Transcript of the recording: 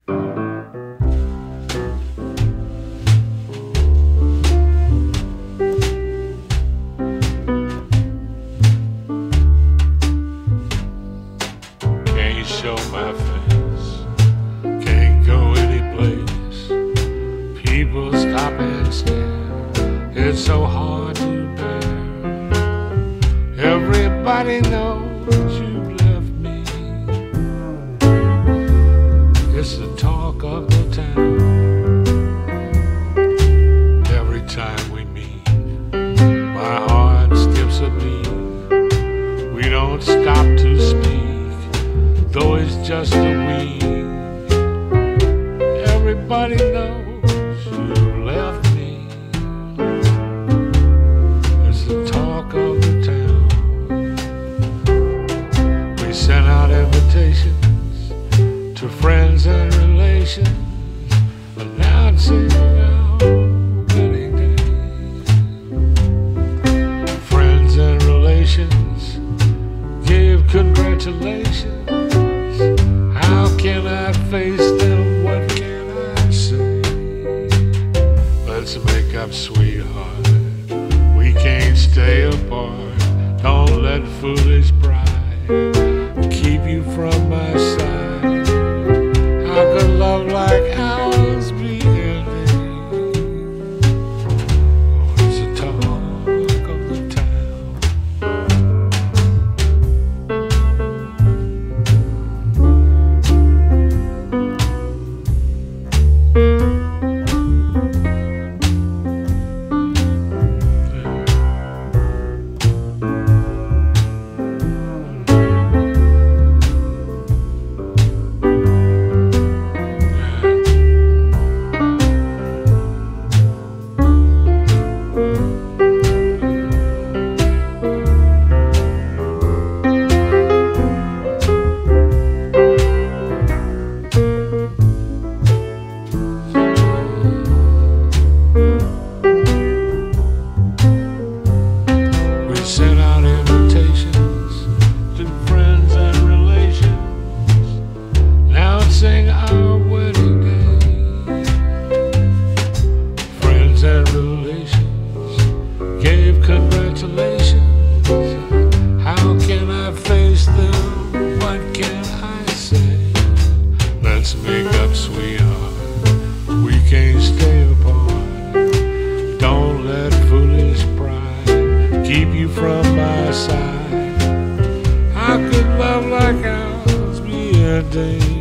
Can't show my face, can't go any place. People stop and stare, it's so hard to bear. Everybody knows you've left me. It's the talk of the town. Every time we meet, my heart skips a beat. We don't stop to speak, though it's just a week. Everybody knows you left me. It's the talk of the town. We sent out invitations to friends and relations, announcing our wedding day. Friends and relations gave congratulations. How can I face them? What can I say? Let's make up, sweetheart. We can't stay apart. Don't let foolish pride keep you from my side. How could love like ours be ending? Oh, it's the talk of the town. Sent out invitations to friends and relations, announcing our wedding day. Friends and relations gave congratulations. How can I face them? What can I say? Let's make up, sweetheart. We can't stay apart. Don't let foolish pride keep you from my side. How could love like ours be ending?